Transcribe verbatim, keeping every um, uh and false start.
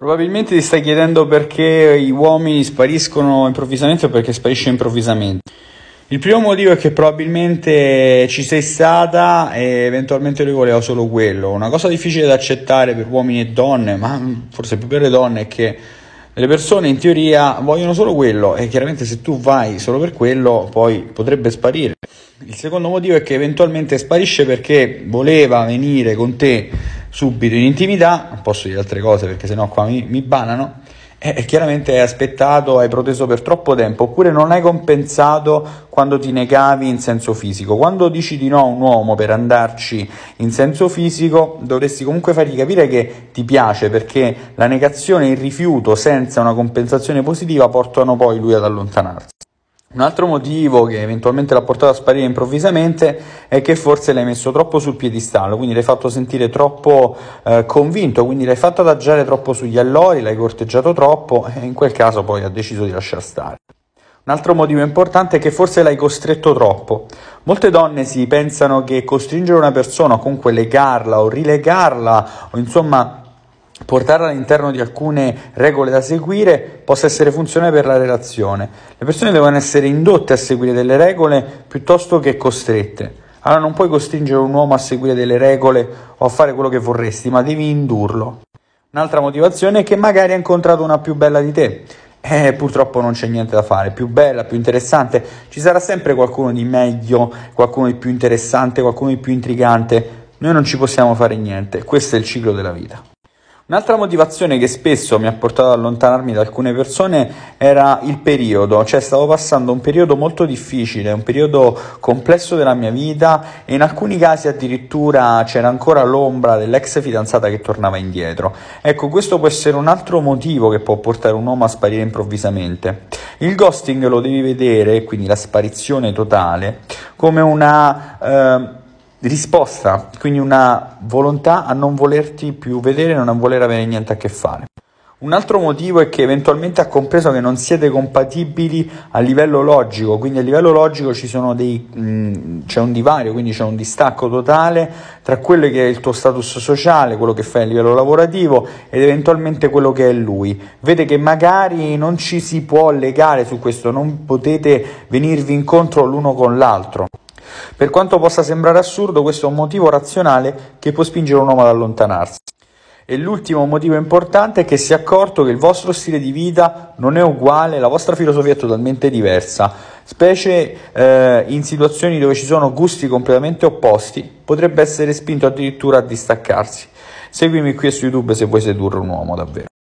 Probabilmente ti stai chiedendo perché gli uomini spariscono improvvisamente o perché sparisce improvvisamente. Il primo motivo è che probabilmente ci sei stata e eventualmente lui voleva solo quello. Una cosa difficile da accettare per uomini e donne, ma forse più per le donne, è che le persone in teoria vogliono solo quello e chiaramente se tu vai solo per quello poi potrebbe sparire. Il secondo motivo è che eventualmente sparisce perché voleva venire con te subito in intimità, non posso dire altre cose perché sennò qua mi, mi banano, e chiaramente hai aspettato, hai proteso per troppo tempo, oppure non hai compensato quando ti negavi in senso fisico. Quando dici di no a un uomo per andarci in senso fisico, dovresti comunque fargli capire che ti piace, perché la negazione e il rifiuto senza una compensazione positiva portano poi lui ad allontanarsi. Un altro motivo che eventualmente l'ha portato a sparire improvvisamente è che forse l'hai messo troppo sul piedistallo, quindi l'hai fatto sentire troppo eh, convinto, quindi l'hai fatto adagiare troppo sugli allori, l'hai corteggiato troppo e in quel caso poi ha deciso di lasciar stare. Un altro motivo importante è che forse l'hai costretto troppo. Molte donne si pensano che costringere una persona o comunque legarla o rilegarla o insomma portarla all'interno di alcune regole da seguire possa essere funzionale per la relazione. Le persone devono essere indotte a seguire delle regole piuttosto che costrette. Allora non puoi costringere un uomo a seguire delle regole o a fare quello che vorresti, ma devi indurlo. Un'altra motivazione è che magari ha incontrato una più bella di te. Eh, purtroppo non c'è niente da fare, più bella, più interessante, ci sarà sempre qualcuno di meglio, qualcuno di più interessante, qualcuno di più intrigante. Noi non ci possiamo fare niente, questo è il ciclo della vita. Un'altra motivazione che spesso mi ha portato ad allontanarmi da alcune persone era il periodo, cioè stavo passando un periodo molto difficile, un periodo complesso della mia vita e in alcuni casi addirittura c'era ancora l'ombra dell'ex fidanzata che tornava indietro. Ecco, questo può essere un altro motivo che può portare un uomo a sparire improvvisamente. Il ghosting lo devi vedere, quindi la sparizione totale, come una Eh, risposta, quindi una volontà a non volerti più vedere, non a voler avere niente a che fare. Un altro motivo è che eventualmente ha compreso che non siete compatibili a livello logico, quindi a livello logico ci sono dei, mh, c'è un divario, quindi c'è un distacco totale tra quello che è il tuo status sociale, quello che fai a livello lavorativo ed eventualmente quello che è lui. Vede che magari non ci si può legare su questo, non potete venirvi incontro l'uno con l'altro. Per quanto possa sembrare assurdo, questo è un motivo razionale che può spingere un uomo ad allontanarsi. E l'ultimo motivo importante è che si è accorto che il vostro stile di vita non è uguale, la vostra filosofia è totalmente diversa, specie eh, in situazioni dove ci sono gusti completamente opposti, potrebbe essere spinto addirittura a distaccarsi. Seguimi qui su YouTube se vuoi sedurre un uomo davvero.